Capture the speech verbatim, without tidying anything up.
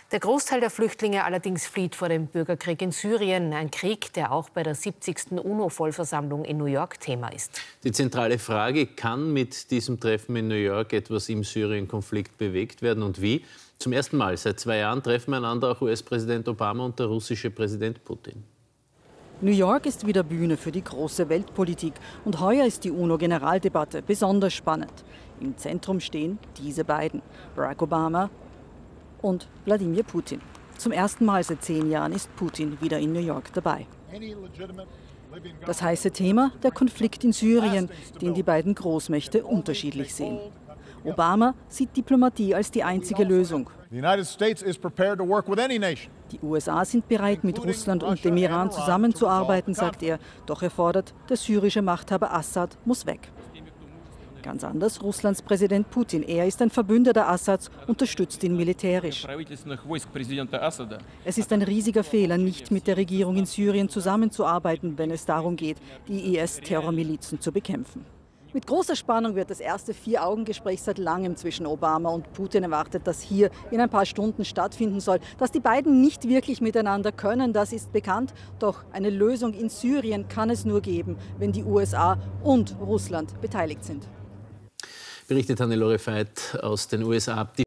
Der Großteil der Flüchtlinge allerdings flieht vor dem Bürgerkrieg in Syrien. Ein Krieg, der auch bei der siebzigsten UNO-Vollversammlung in New York Thema ist. Die zentrale Frage, kann mit diesem Treffen in New York etwas im Syrien-Konflikt bewegt werden und wie? Zum ersten Mal seit zwei Jahren treffen einander auch U S-Präsident Obama und der russische Präsident Putin. New York ist wieder Bühne für die große Weltpolitik. Und heuer ist die UNO-Generaldebatte besonders spannend. Im Zentrum stehen diese beiden, Barack Obama und Wladimir Putin. Zum ersten Mal seit zehn Jahren ist Putin wieder in New York dabei. Das heiße Thema, der Konflikt in Syrien, den die beiden Großmächte unterschiedlich sehen. Obama sieht Diplomatie als die einzige Lösung. Die U S A sind bereit, mit Russland und dem Iran zusammenzuarbeiten, sagt er. Doch er fordert, der syrische Machthaber Assad muss weg. Ganz anders Russlands Präsident Putin. Er ist ein Verbündeter Assads, unterstützt ihn militärisch. Es ist ein riesiger Fehler, nicht mit der Regierung in Syrien zusammenzuarbeiten, wenn es darum geht, die I S-Terrormilizen zu bekämpfen. Mit großer Spannung wird das erste Vier-Augen-Gespräch seit langem zwischen Obama und Putin erwartet, das hier in ein paar Stunden stattfinden soll. Dass die beiden nicht wirklich miteinander können, das ist bekannt. Doch eine Lösung in Syrien kann es nur geben, wenn die U S A und Russland beteiligt sind. Berichtet Hannelore Veit aus den U S A.